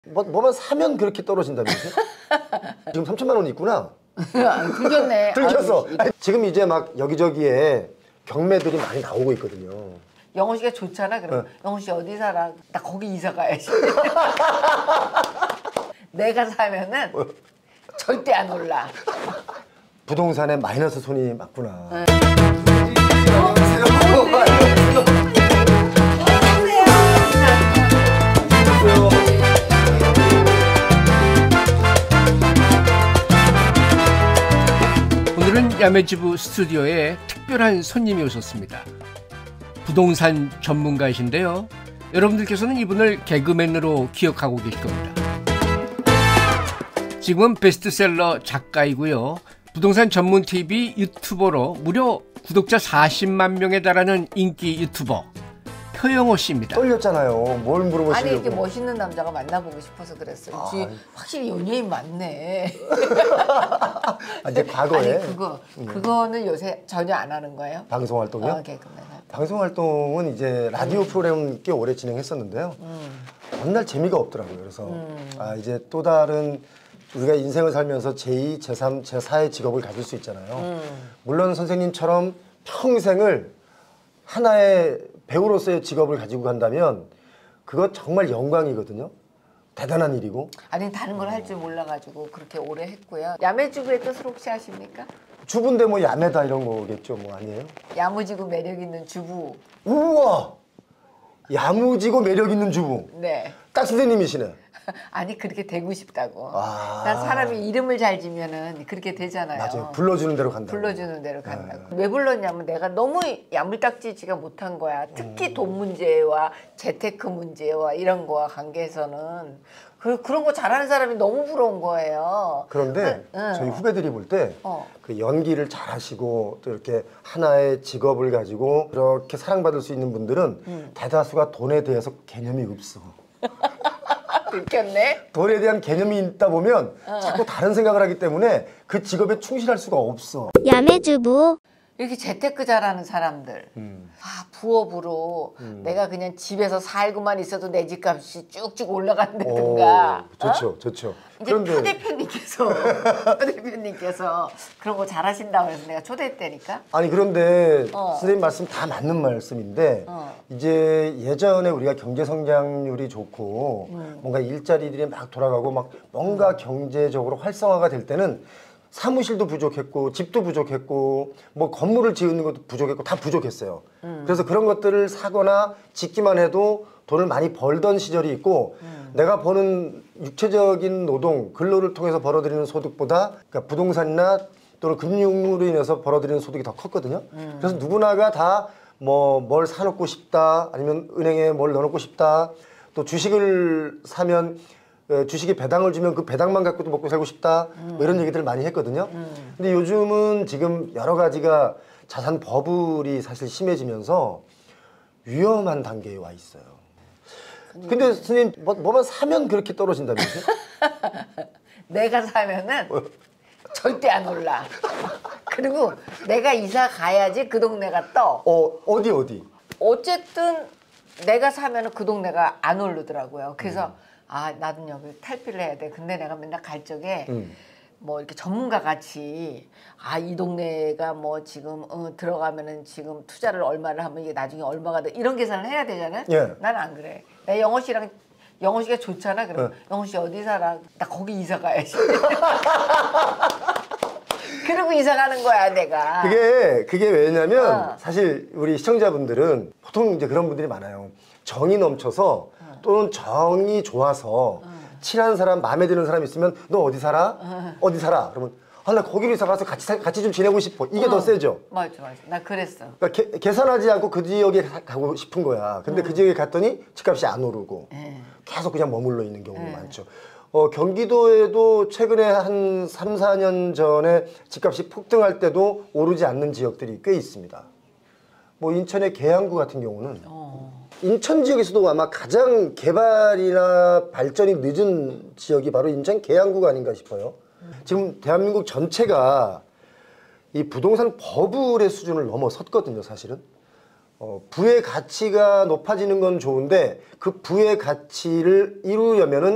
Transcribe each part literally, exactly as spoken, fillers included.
뭐, 뭐만 사면 그렇게 떨어진다면서요? 지금 삼천만 원 있구나. 들켰네. 들켰어. 아니, 지금 이제 막 여기저기에 경매들이 많이 나오고 있거든요. 영호 씨가 좋잖아. 그럼 네. 영호 씨 어디 살아? 나 거기 이사 가야지. 내가 사면은 절대 안 올라. 부동산에 마이너스 손이 맞구나. 네. 오늘은 야매주부 스튜디오에 특별한 손님이 오셨습니다. 부동산 전문가이신데요. 여러분들께서는 이분을 개그맨으로 기억하고 계실 겁니다. 지금은 베스트셀러 작가이고요. 부동산 전문 티비 유튜버로 무려 구독자 사십만 명에 달하는 인기 유튜버 표영호 씨입니다. 떨렸잖아요. 뭘 물어보시려고. 아니 이렇게 멋있는 남자가 만나보고 싶어서 그랬어요. 아, 뒤에 확실히 연예인 많네. 아, 이제 과거에. 아니 그거 그거는 요새 전혀 안 하는 거예요? 방송 활동이요? 어, 개그맨. 방송 활동은 이제 라디오 음. 프로그램 꽤 오래 진행했었는데요. 음. 어느 날 재미가 없더라고요. 그래서 음. 아 이제 또 다른 우리가 인생을 살면서 제이, 제삼, 제사의 직업을 가질 수 있잖아요. 음. 물론 선생님처럼 평생을 하나의 배우로서의 직업을 가지고 간다면 그거 정말 영광이거든요. 대단한 일이고. 아니 다른 걸 할 줄 몰라가지고 그렇게 오래 했고요. 야매주부의 뜻을 혹시 아십니까? 주부인데 뭐 야매다 이런 거겠죠. 뭐 아니에요? 야무지고 매력 있는 주부. 우와! 야무지고 매력 있는 주부. 네. 딱 선생님이시네. 아니 그렇게 되고 싶다고. 아. 난 사람이 이름을 잘 지면은 그렇게 되잖아요. 맞아요. 불러주는 대로 간다고. 불러주는 대로 간다고. 네. 왜 불렀냐면 내가 너무 야물딱지지가 못한 거야. 특히 음. 돈 문제와 재테크 문제와 이런 거와 관계에서는 그, 그런 거 잘하는 사람이 너무 부러운 거예요. 그런데 응. 저희 후배들이 볼 때 그 어. 연기를 잘하시고 또 이렇게 하나의 직업을 가지고 그렇게 사랑받을 수 있는 분들은 응. 대다수가 돈에 대해서 개념이 없어. 들켰네? 돈에 대한 개념이 있다 보면 어. 자꾸 다른 생각을 하기 때문에 그 직업에 충실할 수가 없어. 야매주부. 이렇게 재테크 잘하는 사람들 음. 아 부업으로 음. 내가 그냥 집에서 살고만 있어도 내 집값이 쭉쭉 올라간다든가. 오, 좋죠, 어? 좋죠. 이제 그런데... 표 대표님께서 표 대표님께서 그런 거 잘하신다고 해서 내가 초대했다니까. 아니 그런데 어. 선생님 말씀 다 맞는 말씀인데 어. 이제 예전에 우리가 경제 성장률이 좋고 음. 뭔가 일자리들이 막 돌아가고 막 뭔가 음. 경제적으로 활성화가 될 때는 사무실도 부족했고 집도 부족했고 뭐 건물을 지으는 것도 부족했고 다 부족했어요. 음. 그래서 그런 것들을 사거나 짓기만 해도 돈을 많이 벌던 시절이 있고 음. 내가 버는 육체적인 노동, 근로를 통해서 벌어들이는 소득보다 그러니까 부동산이나 또는 금융으로 인해서 벌어들이는 소득이 더 컸거든요. 음. 그래서 누구나가 다 뭐 뭘 사놓고 싶다 아니면 은행에 뭘 넣어놓고 싶다 또 주식을 사면 주식에 배당을 주면 그 배당만 갖고도 먹고 살고 싶다 음. 뭐 이런 얘기들을 많이 했거든요. 음. 근데 요즘은 지금 여러 가지가 자산 버블이 사실 심해지면서 위험한 단계에 와 있어요. 근데 선생님 뭐, 뭐만 사면 그렇게 떨어진다면서요? 내가 사면은 어? 절대 안 올라. 그리고 내가 이사 가야지 그 동네가 떠. 어, 어디 어디? 어쨌든 내가 사면은 그 동네가 안 오르더라고요. 그래서 음. 아 나도 여기 탈피를 해야 돼. 근데 내가 맨날 갈 적에 음. 뭐 이렇게 전문가 같이 아 이 동네가 뭐 지금 어, 들어가면은 지금 투자를 얼마를 하면 이게 나중에 얼마가 돼 이런 계산을 해야 되잖아요. 예. 난 안 그래. 나 영호 씨랑 영호 씨가 좋잖아. 그럼 예. 영호 씨 어디 살아? 나 거기 이사 가야지. 그러고 이사 가는 거야 내가. 그게 그게 왜냐면 어. 사실 우리 시청자분들은 보통 이제 그런 분들이 많아요. 정이 넘쳐서 어. 또는 정이 좋아서 어. 친한 사람, 마음에 드는 사람 있으면 너 어디 살아? 어. 어디 살아? 그러면 아, 나 거기로 이사 가서 같이, 살, 같이 좀 지내고 싶어. 이게 어. 더 세죠? 맞아, 맞아. 나 그랬어. 그러니까 개, 계산하지 않고 그 지역에 가고 싶은 거야. 근데 음. 그 지역에 갔더니 집값이 안 오르고 에. 계속 그냥 머물러 있는 경우가 에. 많죠. 어, 경기도에도 최근에 한 삼, 사 년 전에 집값이 폭등할 때도 오르지 않는 지역들이 꽤 있습니다. 뭐 인천의 계양구 같은 경우는 어. 인천 지역에서도 아마 가장 개발이나 발전이 늦은 지역이 바로 인천 계양구가 아닌가 싶어요. 음. 지금 대한민국 전체가 이 부동산 버블의 수준을 넘어섰거든요, 사실은. 어, 부의 가치가 높아지는 건 좋은데 그 부의 가치를 이루려면은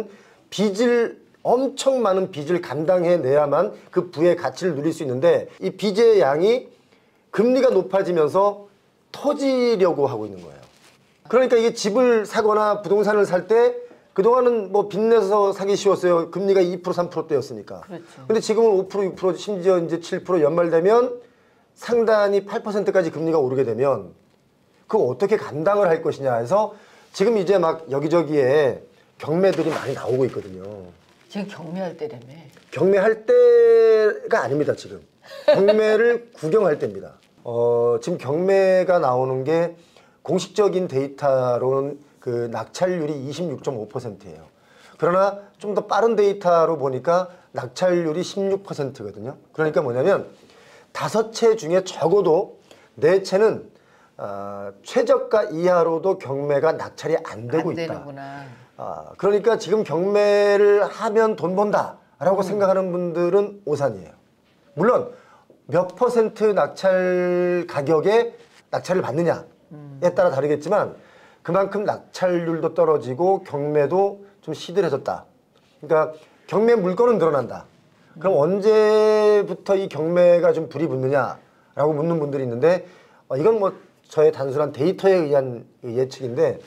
빚을 엄청 많은 빚을 감당해내야만 그 부의 가치를 누릴 수 있는데 이 빚의 양이 금리가 높아지면서 터지려고 하고 있는 거예요. 그러니까 이게 집을 사거나 부동산을 살 때 그동안은 뭐 빚내서 사기 쉬웠어요. 금리가 이 퍼센트 삼 퍼센트대였으니까. 그렇죠. 근데 지금은 오 퍼센트 육 퍼센트 심지어 이제 칠 퍼센트 연말되면 상단이 팔 퍼센트까지 금리가 오르게 되면 그거 어떻게 감당을 할 것이냐 해서 지금 이제 막 여기저기에 경매들이 많이 나오고 있거든요. 지금 경매할 때라며. 경매할 때가 아닙니다, 지금. 경매를 구경할 때입니다. 어, 지금 경매가 나오는 게 공식적인 데이터로는 그 낙찰률이 이십육 점 오 퍼센트예요. 그러나 좀 더 빠른 데이터로 보니까 낙찰률이 십육 퍼센트거든요. 그러니까 뭐냐면 다섯 채 중에 적어도 네 채는 어, 최저가 이하로도 경매가 낙찰이 안 되고 안 있다. 되는구나. 아, 그러니까 지금 경매를 하면 돈 번다라고 음. 생각하는 분들은 오산이에요. 물론 몇 퍼센트 낙찰 가격에 낙찰을 받느냐에 음. 따라 다르겠지만 그만큼 낙찰률도 떨어지고 경매도 좀 시들해졌다. 그러니까 경매 물건은 늘어난다. 그럼 음. 언제부터 이 경매가 좀 불이 붙느냐라고 묻는 분들이 있는데 어, 이건 뭐 저의 단순한 데이터에 의한 예측인데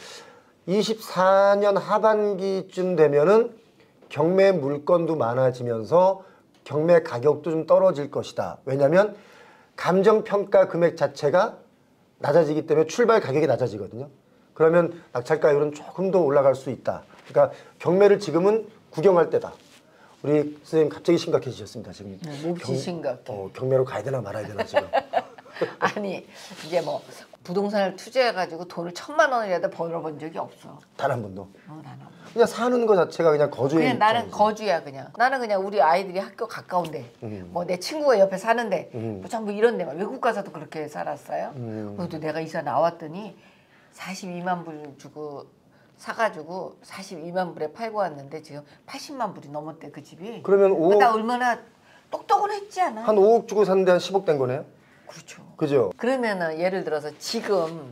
이십사 년 하반기쯤 되면은 경매 물건도 많아지면서 경매 가격도 좀 떨어질 것이다. 왜냐하면 감정평가 금액 자체가 낮아지기 때문에 출발 가격이 낮아지거든요. 그러면 낙찰가율은 조금 더 올라갈 수 있다. 그러니까 경매를 지금은 구경할 때다. 우리 선생님 갑자기 심각해지셨습니다. 지금 네, 몹시 경, 심각해. 어, 경매로 가야 되나 말아야 되나 지금. 아니 이제 뭐 부동산을 투자해가지고 돈을 천만 원이라도 벌어본 적이 없어. 단 한 번도. 어, 단 한 번. 그냥 사는 거 자체가 그냥 거주의 그냥 나는 입장이지. 거주야 그냥. 나는 그냥 우리 아이들이 학교 가까운데, 음. 뭐 내 친구가 옆에 사는데, 음. 뭐 전부 이런 데만 외국 가서도 그렇게 살았어요. 음. 그래도 내가 이사 나왔더니 사십이만 불 주고 사가지고 사십이만 불에 팔고 왔는데 지금 팔십만 불이 넘었대 그 집이. 그러면 오억, 나 얼마나 똑똑은 했지 않아? 한 오억 주고 샀는데 한 십억 된 거네요? 그렇죠. 그죠? 그러면은 예를 들어서 지금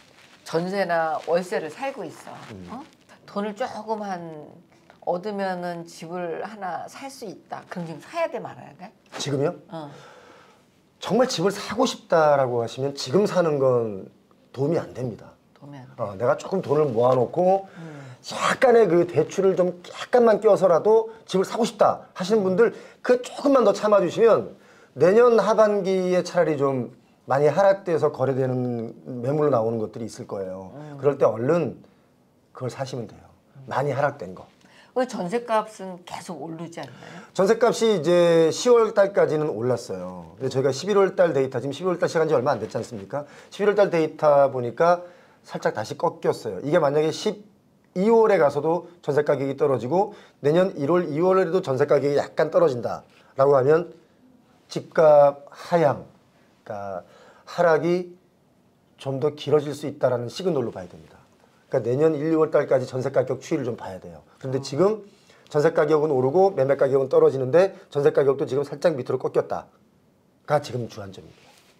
전세나 월세를 살고 있어. 음. 어? 돈을 조금 한 얻으면은 집을 하나 살 수 있다. 그럼 지금 사야 돼 말아야 돼? 지금요? 어. 정말 집을 사고 싶다라고 하시면 지금 사는 건 도움이 안 됩니다. 도움이 안 돼. 어, 내가 조금 돈을 모아놓고 음. 약간의 그 대출을 좀 약간만 껴서라도 집을 사고 싶다 하시는 분들 그 조금만 더 참아주시면 내년 하반기에 차라리 좀 많이 하락돼서 거래되는 매물로 나오는 것들이 있을 거예요. 음. 그럴 때 얼른 그걸 사시면 돼요. 많이 하락된 거. 왜 전세값은 계속 오르지 않나요? 전세값이 이제 시월 달까지는 올랐어요. 근데 저희가 십일월 달 데이터, 지금 십일월 달 시간이 얼마 안 됐지 않습니까? 십일월 달 데이터 보니까 살짝 다시 꺾였어요. 이게 만약에 십이월에 가서도 전세 가격이 떨어지고 내년 일월, 이월에도 전세 가격이 약간 떨어진다라고 하면 집값 하향, 그러니까 하락이 좀 더 길어질 수 있다는 시그널로 봐야 됩니다. 그러니까 내년 일, 이월 달까지 전세 가격 추이를 좀 봐야 돼요. 그런데 지금 전세 가격은 오르고 매매 가격은 떨어지는데 전세 가격도 지금 살짝 밑으로 꺾였다가 지금 주안점입니다.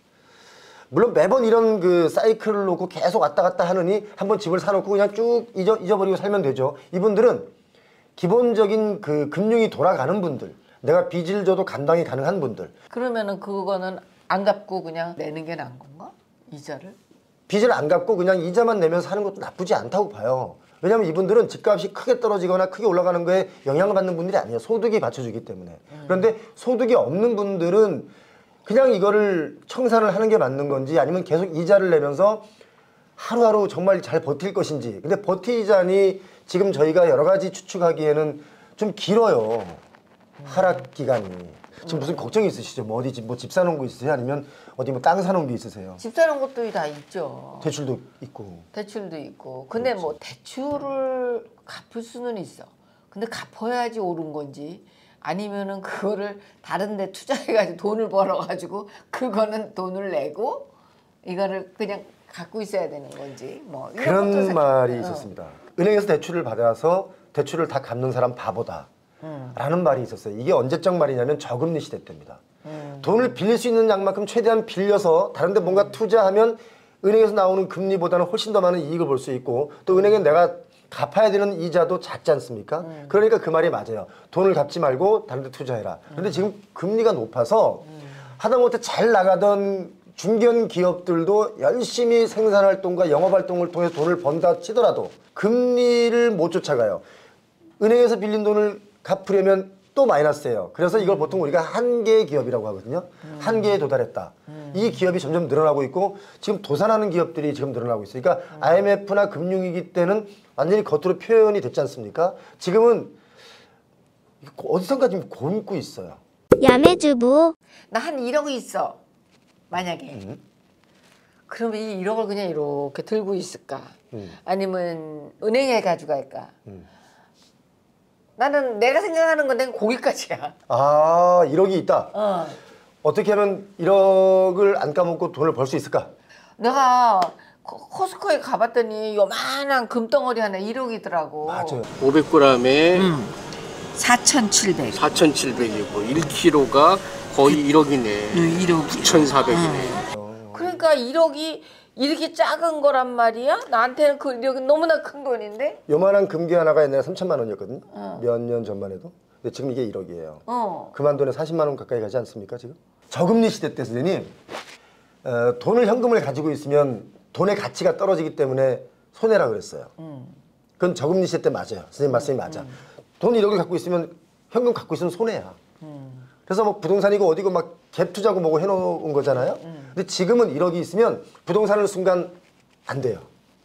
물론 매번 이런 그 사이클을 놓고 계속 왔다 갔다 하느니 한번 집을 사놓고 그냥 쭉 잊어, 잊어버리고 살면 되죠. 이분들은 기본적인 그 금융이 돌아가는 분들, 내가 빚을 져도 감당이 가능한 분들. 그러면은 그거는 안 갚고 그냥 내는 게 나은 건가? 이자를? 빚을 안 갚고 그냥 이자만 내면서 사는 것도 나쁘지 않다고 봐요. 왜냐하면 이분들은 집값이 크게 떨어지거나 크게 올라가는 거에 영향을 받는 분들이 아니에요. 소득이 받쳐주기 때문에. 음. 그런데 소득이 없는 분들은 그냥 이거를 청산을 하는 게 맞는 건지 아니면 계속 이자를 내면서 하루하루 정말 잘 버틸 것인지. 근데 버티자니 지금 저희가 여러 가지 추측하기에는 좀 길어요. 하락 기간이. 지금 무슨 걱정이 있으시죠? 뭐 어디 집, 뭐 집 사놓은 거 있으세요? 아니면 어디 뭐 땅 사놓은 게 있으세요? 집 사는 것도 다 있죠. 대출도 있고. 대출도 있고. 근데 그렇지. 뭐 대출을 갚을 수는 있어. 근데 갚아야지 오른 건지 아니면은 그거를 다른 데 투자해가지고 돈을 벌어가지고 그거는 돈을 내고 이거를 그냥 갖고 있어야 되는 건지 뭐 이런 그런 말이 어. 있었습니다. 은행에서 대출을 받아서 대출을 다 갚는 사람 바보다. 음. 라는 말이 있었어요. 이게 언제적 말이냐면 저금리 시대 때입니다. 음. 돈을 빌릴 수 있는 양만큼 최대한 빌려서 다른 데 뭔가 투자하면 은행에서 나오는 금리보다는 훨씬 더 많은 이익을 볼 수 있고 또 은행에 내가 갚아야 되는 이자도 작지 않습니까? 음. 그러니까 그 말이 맞아요. 돈을 갚지 말고 다른 데 투자해라. 그런데 음. 지금 금리가 높아서 음. 하다못해 잘 나가던 중견 기업들도 열심히 생산활동과 영업활동을 통해서 돈을 번다 치더라도 금리를 못 쫓아가요. 은행에서 빌린 돈을 갚으려면 또 마이너스예요. 그래서 이걸 보통 우리가 한계의 기업이라고 하거든요. 음. 한계에 도달했다. 음. 이 기업이 점점 늘어나고 있고 지금 도산하는 기업들이 지금 늘어나고 있어요. 그러니까 음. 아이엠에프나 금융위기 때는 완전히 겉으로 표현이 됐지 않습니까? 지금은 어디선가 지금 곪고 있어요. 야매주부. 나 한 일억이 있어. 만약에. 음. 그러면 이 일억을 그냥 이렇게 들고 있을까? 음. 아니면 은행에 가져갈까? 음. 나는 내가 생각하는 건 내가 거기까지야. 아, 일억이 있다? 어. 어떻게 하면 일억을 안 까먹고 돈을 벌 수 있을까? 내가 코스코에 가봤더니 요만한 금덩어리 하나 일억이더라고. 맞아요. 오백 그램에 음. 사천칠백. 사천칠백이고 일 킬로그램가 거의 일억이네. 응, 일억. 구천사백이네. 응. 그러니까 일억이 이렇게 작은 거란 말이야? 나한테는 그 일억이 너무나 큰 돈인데? 요만한 금괴 하나가 옛날에 삼천만 원이었거든요. 어. 몇 년 전만 해도. 근데 지금 이게 일억이에요. 어. 그만 돈에 사십만 원 가까이 가지 않습니까 지금? 저금리 시대 때 선생님 어, 돈을 현금을 가지고 있으면 돈의 가치가 떨어지기 때문에 손해라 그랬어요. 음. 그건 저금리 시대 때 맞아요. 선생님 말씀이 맞아. 음. 돈 일억을 갖고 있으면 현금 갖고 있으면 손해야. 음. 그래서 뭐 부동산이고 어디고 막 갭 투자고 뭐고 해놓은 거잖아요. 음. 근데 지금은 일억이 있으면 부동산을 순간 안 돼요.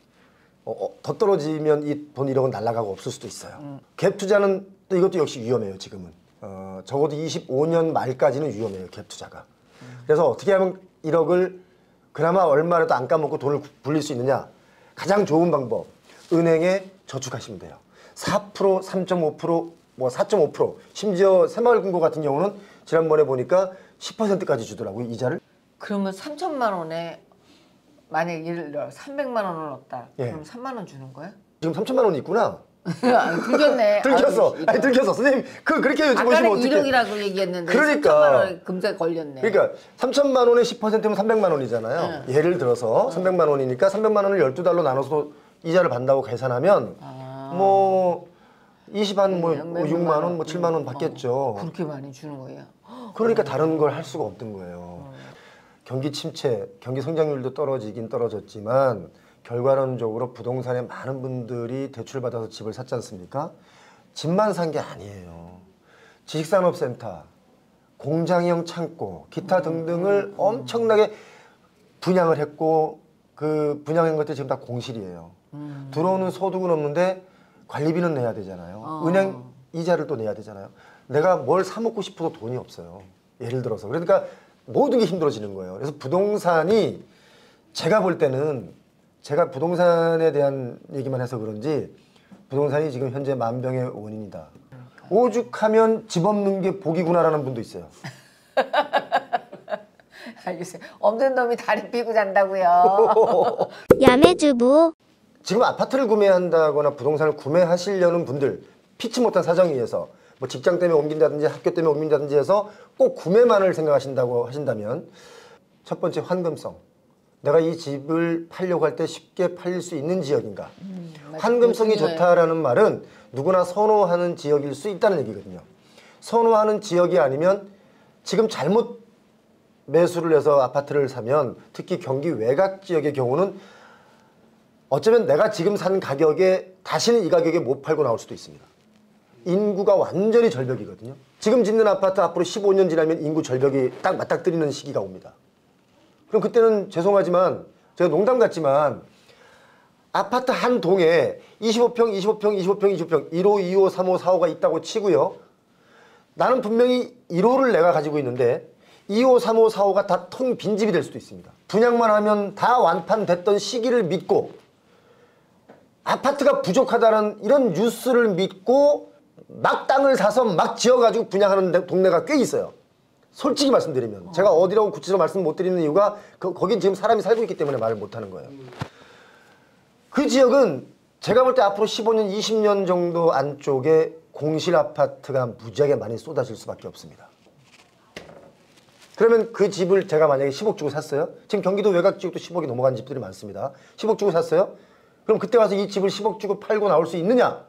어, 어, 더 떨어지면 이 돈 일억은 날아가고 없을 수도 있어요. 음. 갭 투자는 또 이것도 역시 위험해요. 지금은. 어, 적어도 이십오 년 말까지는 위험해요. 갭 투자가. 음. 그래서 어떻게 하면 일억을 그나마 얼마라도 안 까먹고 돈을 불릴 수 있느냐. 가장 좋은 방법. 은행에 저축하시면 돼요. 사 퍼센트, 삼 점 오 퍼센트, 뭐 사 점 오 퍼센트, 심지어 새마을금고 같은 경우는 지난번에 보니까 십 퍼센트까지 주더라고요, 이자를. 그러면 삼천만 원에 만약에 예를 들어 삼백만 원을 넣었다. 예. 그럼 삼만 원 주는 거야? 지금 삼천만 원이 있구나. 아니, 들켰네. 들켰어. 아유, 아니 들켰어. 선생님 그 그렇게 여쭤보시면 어떻게? 일억이라고 얘기했는데 그러니까 삼천만 원 금세 걸렸네. 그러니까 삼천만 원에 십 퍼센트면 삼백만 원이잖아요. 응. 예를 들어서 응. 삼백만 원이니까 삼백만 원을 열두 달로 나눠서 이자를 받는다고 계산하면 아. 뭐 이십 한 뭐 육만 원, 뭐 칠만 원 받겠죠. 어, 그렇게 많이 주는 거예요. 그러니까 다른 걸 할 수가 없던 거예요. 음. 경기 침체, 경기 성장률도 떨어지긴 떨어졌지만 결과론적으로 부동산에 많은 분들이 대출받아서 집을 샀지 않습니까? 집만 산 게 아니에요. 지식산업센터, 공장형 창고, 기타 등등을 음. 엄청나게 분양을 했고 그 분양한 것들이 지금 다 공실이에요. 음. 들어오는 소득은 없는데 관리비는 내야 되잖아요. 어. 은행 이자를 또 내야 되잖아요. 내가 뭘 사 먹고 싶어도 돈이 없어요. 예를 들어서. 그러니까 모든 게 힘들어지는 거예요. 그래서 부동산이 제가 볼 때는 제가 부동산에 대한 얘기만 해서 그런지 부동산이 지금 현재 만병의 원인이다. 오죽하면 집 없는 게 복이구나라는 분도 있어요. 알겠어요. 없는 놈이 다리 삐고 잔다고요. 야매주부. 지금 아파트를 구매한다거나 부동산을 구매하시려는 분들 피치 못한 사정에 의해서 뭐 직장 때문에 옮긴다든지 학교 때문에 옮긴다든지 해서 꼭 구매만을 생각하신다고 하신다면 첫 번째 환금성. 내가 이 집을 팔려고 할 때 쉽게 팔릴 수 있는 지역인가. 음, 환금성이 좋다라는 말은 누구나 선호하는 지역일 수 있다는 얘기거든요. 선호하는 지역이 아니면 지금 잘못 매수를 해서 아파트를 사면 특히 경기 외곽 지역의 경우는 어쩌면 내가 지금 산 가격에 다시는 이 가격에 못 팔고 나올 수도 있습니다. 인구가 완전히 절벽이거든요. 지금 짓는 아파트 앞으로 십오 년 지나면 인구 절벽이 딱 맞닥뜨리는 시기가 옵니다. 그럼 그때는 죄송하지만 제가 농담 같지만 아파트 한 동에 이십오 평, 이십오 평, 이십오 평, 이십오 평, 일 호, 이 호, 삼 호, 사 호가 있다고 치고요. 나는 분명히 일 호를 내가 가지고 있는데 이 호, 삼 호, 사 호가 다 텅 빈집이 될 수도 있습니다. 분양만 하면 다 완판됐던 시기를 믿고 아파트가 부족하다는 이런 뉴스를 믿고 막 땅을 사서 막 지어가지고 분양하는 동네가 꽤 있어요. 솔직히 말씀드리면 어. 제가 어디라고 구체적으로 말씀 못 드리는 이유가 그, 거긴 지금 사람이 살고 있기 때문에 말을 못하는 거예요. 그 지역은 제가 볼 때 앞으로 십오 년, 이십 년 정도 안쪽에 공실 아파트가 무지하게 많이 쏟아질 수밖에 없습니다. 그러면 그 집을 제가 만약에 십억 주고 샀어요. 지금 경기도 외곽 지역도 십억이 넘어간 집들이 많습니다. 십억 주고 샀어요. 그럼 그때 가서 이 집을 십억 주고 팔고 나올 수 있느냐?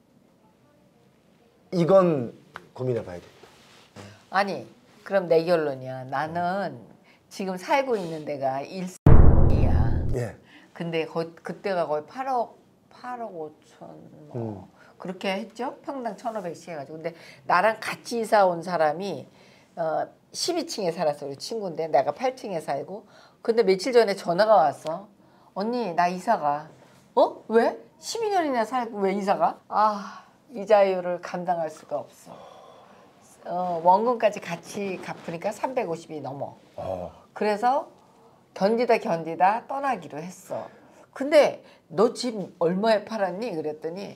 이건 고민해 봐야겠다. 아니 그럼 내 결론이야. 나는 지금 살고 있는 데가 일이야. 예. 근데 거, 그때가 거의 팔억 팔억 오천 뭐 음. 그렇게 했죠. 평당 천오백씩 해가지고. 근데 나랑 같이 이사 온 사람이 어, 십이 층에 살았어. 우리 친구인데 내가 팔 층에 살고. 근데 며칠 전에 전화가 왔어. 언니 나 이사가. 어? 왜? 십이 년이나 살고 왜 이사가? 아 이자율을 감당할 수가 없어. 어, 원금까지 같이 갚으니까 삼백오십이 넘어. 어. 그래서 견디다 견디다 떠나기로 했어. 근데 너 집 얼마에 팔았니? 그랬더니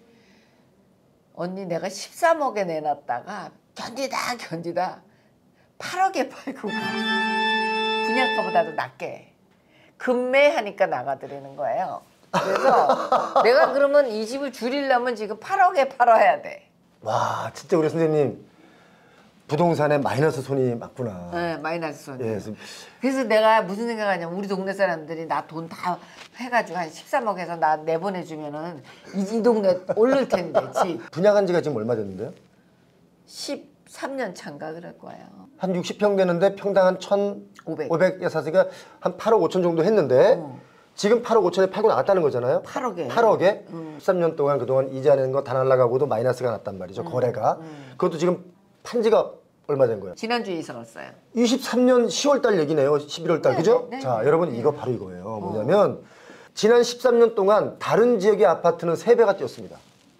언니 내가 십삼억에 내놨다가 견디다 견디다 팔억에 팔고 가. 분양가보다도 낮게. 급매하니까 나가드리는 거예요. 그래서 내가 그러면 이 집을 줄이려면 지금 팔억에 팔아야 돼. 와, 진짜 우리 선생님 부동산에 마이너스 손이 맞구나. 네, 마이너스 손. 예, 그래서 내가 무슨 생각하냐면 우리 동네 사람들이 나 돈 다 해가지고 한 십삼억에서 나 내보내주면은 이, 이 동네 오를 텐데 집. 분양한 지가 지금 얼마 됐는데요? 십삼 년 차인가 그럴 거예요. 한 육십 평 되는데 평당 한 천오백에 오백. 샀으니까 한 팔억 오천 정도 했는데 어. 지금 팔억 오천에 팔고 나왔다는 거잖아요. 팔억에. 팔억에 음. 십삼 년 동안 그동안 이자 내는 거 다 날라가고도 마이너스가 났단 말이죠. 음. 거래가. 음. 그것도 지금 판 지가 얼마 된 거예요? 지난주에 이사 갔어요. 이십삼 년 시월 달 얘기네요. 십일월 달. 네, 그죠? 네, 네, 자, 네. 여러분 이거 바로 이거예요. 뭐냐면 지난 십삼 년 동안 다른 지역의 아파트는 세 배가 뛰었습니다.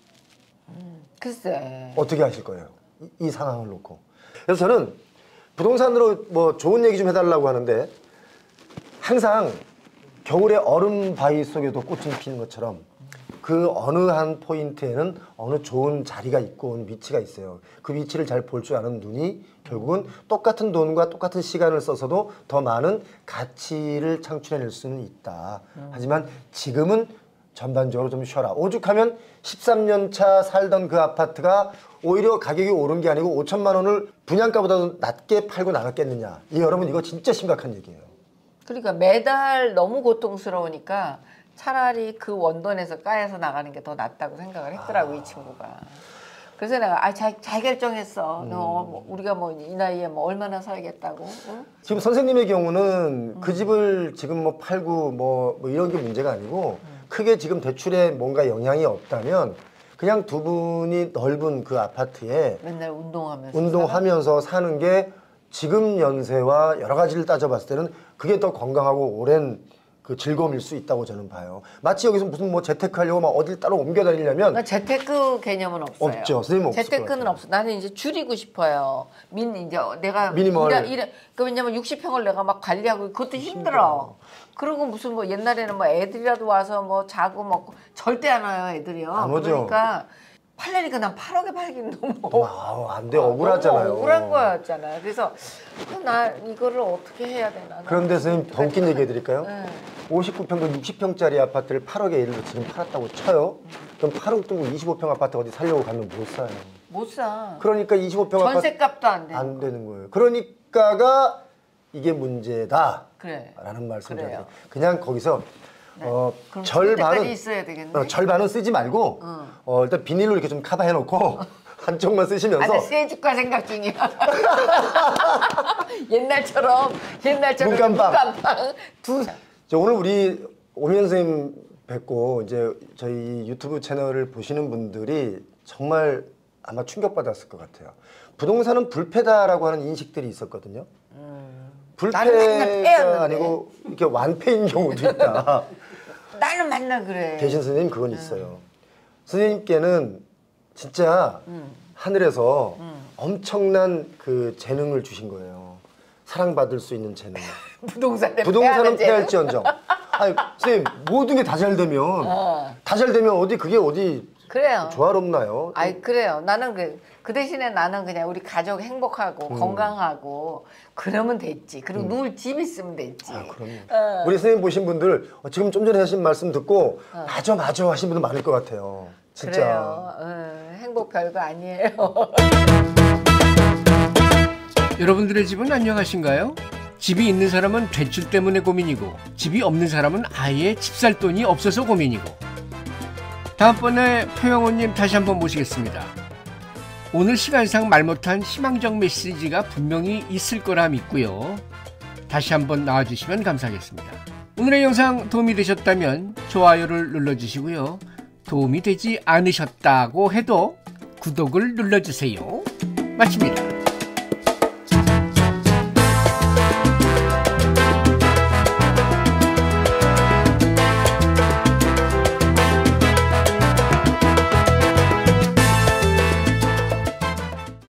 글쎄. 어떻게 하실 거예요? 이, 이 상황을 놓고. 그래서 저는 부동산으로 뭐 좋은 얘기 좀 해달라고 하는데 항상 겨울에 얼음 바위 속에도 꽃이 피는 것처럼 그 어느 한 포인트에는 어느 좋은 자리가 있고 위치가 있어요. 그 위치를 잘 볼 줄 아는 눈이 결국은 똑같은 돈과 똑같은 시간을 써서도 더 많은 가치를 창출해낼 수는 있다. 하지만 지금은 전반적으로 좀 쉬어라. 오죽하면 십삼 년 차 살던 그 아파트가 오히려 가격이 오른 게 아니고 오천만 원을 분양가보다도 낮게 팔고 나갔겠느냐. 이 여러분 이거 진짜 심각한 얘기예요. 그러니까 매달 너무 고통스러우니까 차라리 그 원돈에서 까여서 나가는 게 더 낫다고 생각을 했더라고. 아. 이 친구가. 그래서 내가 아, 잘, 잘 결정했어. 음. 너 뭐, 우리가 뭐 이 나이에 뭐 얼마나 살겠다고. 응? 지금 선생님의 경우는 음. 그 집을 지금 뭐 팔고 뭐, 뭐 이런 게 문제가 아니고 음. 크게 지금 대출에 뭔가 영향이 없다면 그냥 두 분이 넓은 그 아파트에 맨날 운동하면서 운동하면서 살아? 사는 게 지금 연세와 여러 가지를 따져봤을 때는 그게 더 건강하고 오랜 그 즐거움일 수 있다고 저는 봐요. 마치 여기서 무슨 뭐 재테크 하려고 막 어딜 따로 옮겨 다니려면 재테크 개념은 없어요. 없죠. 선생님 없을 재테크는 없어. 나는 이제 줄이고 싶어요. 민 이제 내가 미니멀. 일하, 일하, 그 왜냐면 육십 평을 내가 막 관리하고 그것도 힘들어. 힘들어. 그리고 무슨 뭐 옛날에는 뭐 애들이라도 와서 뭐 자고 먹고 절대 안 와요 애들이요. 안 오죠. 그러니까 팔려니까 난 팔억에 팔긴 너무 아, 안 돼. 억울하잖아요. 너무 억울한 거였잖아요. 그래서 나 이거를 어떻게 해야 되나. 그런데 선생님 더 웃긴 얘기 해드릴까요? 네. 오십구 평도 육십 평짜리 아파트를 팔억에 예를 들어 지금 팔았다고 쳐요. 그럼 팔억 등고 이십오 평 아파트 어디 살려고 가면 못 사요. 못 사. 그러니까 이십오 평 아파트 전세값도 안 돼. 안 되는 거예요. 그러니까가 이게 문제다. 그래. 라는 말씀 그래요. 드려요. 그냥 거기서 네. 어, 그럼 절반은 있어야 되겠네. 어, 절반은 쓰지 말고 응. 어, 일단 비닐로 이렇게 좀 커버해 놓고 한쪽만 쓰시면서 아, 나 세주가 생각 중이야. 옛날처럼 옛날처럼 문간방. 문간방 두. 저 오늘 우리 오미연 선생님 뵙고 이제 저희 유튜브 채널을 보시는 분들이 정말 아마 충격받았을 것 같아요. 부동산은 불패다라고 하는 인식들이 있었거든요. 음. 나는 맨날 불패가 패였는데. 아니고 이렇게 완패인 경우도 있다. 나는 맨날 그래. 대신 선생님 그건 있어요. 선생님께는 진짜 음. 하늘에서 음. 엄청난 그 재능을 주신 거예요. 사랑받을 수 있는 재능. 부동산에 부동산은 패하는 패할지언정. 아니 선생님 모든 게 다 잘 되면 어. 다 잘 되면 어디 그게 어디 그래요. 조화롭나요? 아이 그래요. 나는 그, 그 대신에 나는 그냥 우리 가족 행복하고 음. 건강하고 그러면 됐지. 그리고 음. 누울 집 있으면 됐지. 아, 그럼요. 어. 우리 선생님 보신 분들 어, 지금 좀 전에 하신 말씀 듣고 맞아 맞아 하신 분들 많을 것 같아요. 진짜. 그래요. 어, 행복 별거 아니에요. 여러분들의 집은 안녕하신가요? 집이 있는 사람은 대출 때문에 고민이고 집이 없는 사람은 아예 집 살 돈이 없어서 고민이고. 다음번에 표영호님 다시 한번 모시겠습니다. 오늘 시간상 말 못한 희망적 메시지가 분명히 있을 거라 믿고요. 다시 한번 나와주시면 감사하겠습니다. 오늘의 영상 도움이 되셨다면 좋아요를 눌러주시고요. 도움이 되지 않으셨다고 해도 구독을 눌러주세요. 마칩니다.